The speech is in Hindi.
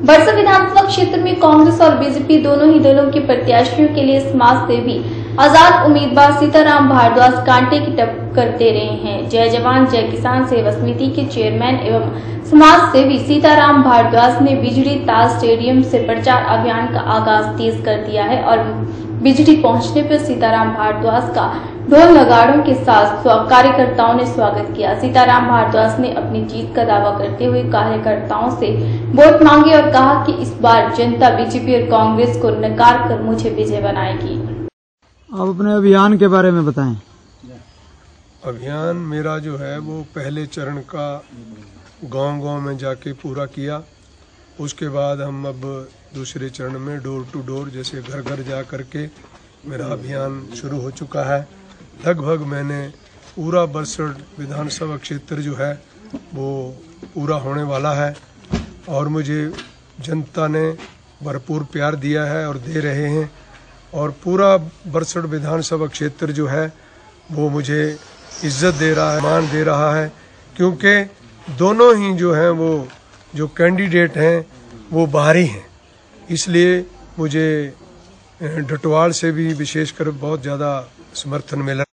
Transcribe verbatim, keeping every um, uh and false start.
बरसा विधानसभा क्षेत्र में कांग्रेस और बीजेपी दोनों ही दलों के प्रत्याशियों के लिए समाज सेवी आजाद उम्मीदवार सीताराम भारद्वाज कांटे की टक्कर दे रहे हैं। जय जवान जय किसान सेवा समिति के चेयरमैन एवं समाज सेवी सीताराम भारद्वाज ने बिजली ताल स्टेडियम से प्रचार अभियान का आगाज तेज कर दिया है और बिजली पहुंचने पर सीताराम भारद्वाज का ढोल नगाड़ों के साथ कार्यकर्ताओं ने स्वागत किया। सीताराम भारद्वाज ने अपनी जीत का दावा करते हुए कार्यकर्ताओं से वोट मांगे और कहा कि इस बार जनता बीजेपी और कांग्रेस को नकार कर मुझे विजय बनाएगी। आप अपने अभियान के बारे में बताएं। अभियान मेरा जो है वो पहले चरण का गांव-गांव में जाके पूरा किया। उसके बाद हम अब दूसरे चरण में डोर टू डोर जैसे घर घर जा करके मेरा अभियान शुरू हो चुका है। लगभग मैंने पूरा बरसठ विधानसभा क्षेत्र जो है वो पूरा होने वाला है और मुझे जनता ने भरपूर प्यार दिया है और दे रहे हैं और पूरा बरसठ विधानसभा क्षेत्र जो है वो मुझे इज्जत दे रहा है, मान दे रहा है, क्योंकि दोनों ही जो हैं वो जो कैंडिडेट हैं वो बाहरी हैं। इसलिए मुझे डटवाल से भी विशेषकर बहुत ज़्यादा समर्थन मिला।